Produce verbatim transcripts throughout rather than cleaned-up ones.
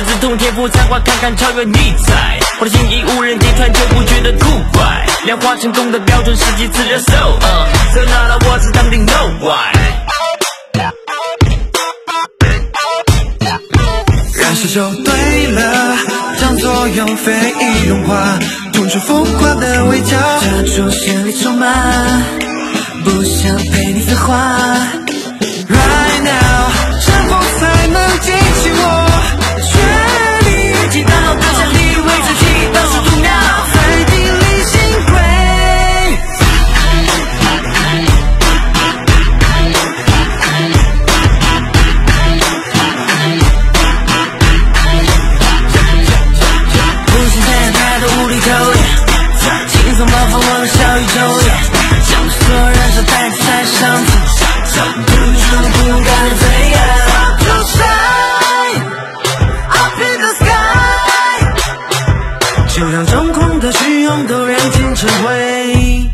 自通天赋才华，看看超越你才。我的心意无人敌团就不觉得酷怪，量化成功的标准是几次热搜。呃，so now 了我只当定 no why。 燃烧就对了，将作用非议融化，痛出风化的围剿，假装绚丽筹码，不想陪你废话。Right now， 是否才能激起我全力？ 击打好的潜力，为自己倒数度秒， 在地里心灰。 不信太太的无厘头，轻松爆发我的小宇宙，将所有燃烧带在上头，不住不敢飞。 就让中空的虚荣都燃尽成灰，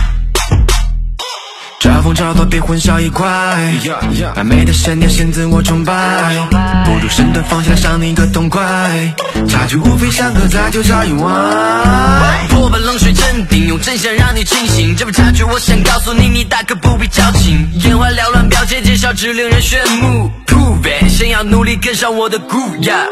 招风招法别混淆一块，暧昧的闪电先自我崇拜，不如身段放下赏你个痛快，差距无非相隔在就差一万。 破本冷水镇定，用真相让你清醒，这份差距我想告诉你，你大可不必矫情，眼花缭乱表现减少只令人炫目。Prove it， 想要努力跟上我的 groove， yeah。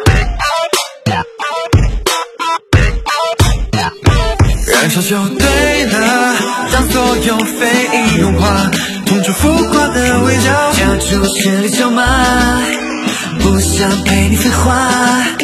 燃烧就对了，将所有非议融化，痛出浮夸的围剿，假出绚丽筹码，不想陪你废话。